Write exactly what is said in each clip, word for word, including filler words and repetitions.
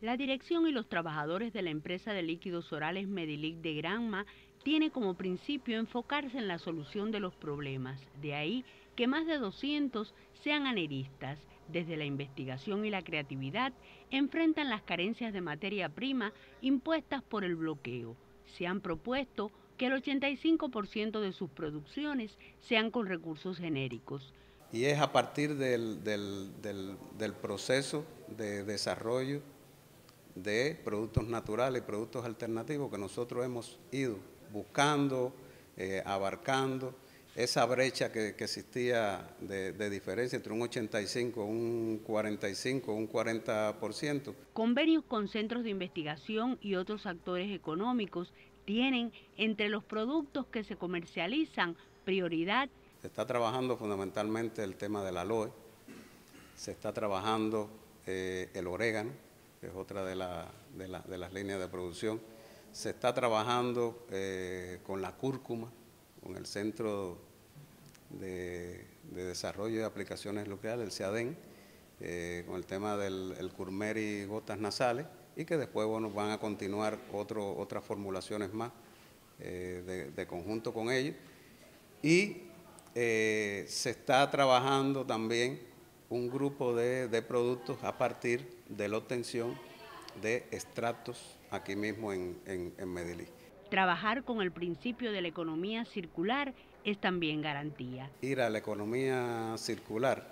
La dirección y los trabajadores de la empresa de líquidos orales Medilic de Granma tiene como principio enfocarse en la solución de los problemas. De ahí que más de doscientos sean aneuristas. Desde la investigación y la creatividad enfrentan las carencias de materia prima impuestas por el bloqueo. Se han propuesto que el ochenta y cinco por ciento de sus producciones sean con recursos genéricos. Y es a partir del, del, del, del proceso de desarrollo de productos naturales y productos alternativos que nosotros hemos ido buscando, eh, abarcando esa brecha que, que existía de, de diferencia entre un ochenta y cinco, un cuarenta y cinco, un cuarenta por ciento. Convenios con centros de investigación y otros actores económicos tienen entre los productos que se comercializan prioridad. Se está trabajando fundamentalmente el tema del aloe, se está trabajando eh, el orégano, que es otra de, la, de, la, de las líneas de producción. Se está trabajando eh, con la cúrcuma, con el Centro de, de Desarrollo de Aplicaciones Nucleares, el CEADEN, eh, con el tema del el Curmeri gotas nasales, y que después bueno, van a continuar otro, otras formulaciones más eh, de, de conjunto con ellos. Y eh, se está trabajando también un grupo de, de productos a partir de la obtención de extractos aquí mismo en, en, en Medellín. Trabajar con el principio de la economía circular es también garantía. Ir a la economía circular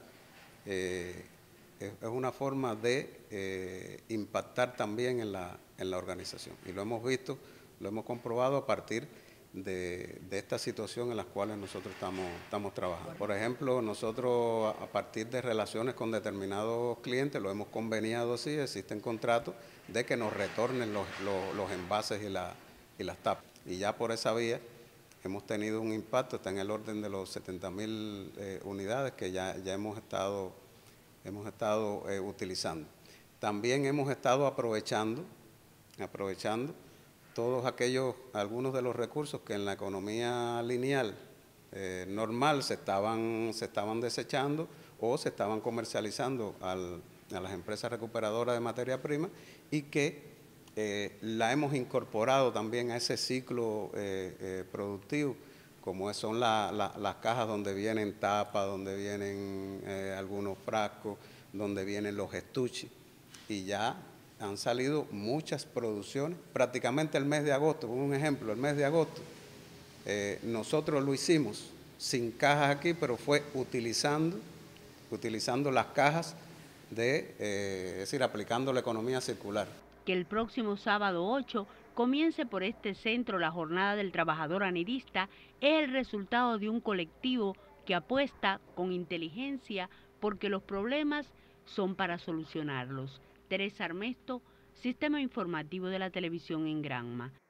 eh, es, es una forma de eh, impactar también en la, en la organización. Y lo hemos visto, lo hemos comprobado a partir De, de esta situación en las cuales nosotros estamos, estamos trabajando. Por ejemplo, nosotros a partir de relaciones con determinados clientes, lo hemos conveniado así, existen contratos de que nos retornen los, los, los envases y, la, y las tapas. Y ya por esa vía hemos tenido un impacto, está en el orden de los setenta mil eh, unidades que ya, ya hemos estado, hemos estado eh, utilizando. También hemos estado aprovechando, aprovechando todos aquellos, algunos de los recursos que en la economía lineal eh, normal se estaban, se estaban desechando o se estaban comercializando al, a las empresas recuperadoras de materia prima y que eh, la hemos incorporado también a ese ciclo eh, eh, productivo, como son la, la, las cajas donde vienen tapas, donde vienen eh, algunos frascos, donde vienen los estuches, y ya han salido muchas producciones, prácticamente el mes de agosto, un ejemplo, el mes de agosto, eh, nosotros lo hicimos sin cajas aquí, pero fue utilizando, utilizando las cajas, de, eh, es decir, aplicando la economía circular. Que el próximo sábado ocho comience por este centro la jornada del trabajador anidista es el resultado de un colectivo que apuesta con inteligencia porque los problemas son para solucionarlos. Teresa Armesto, Sistema Informativo de la Televisión en Granma.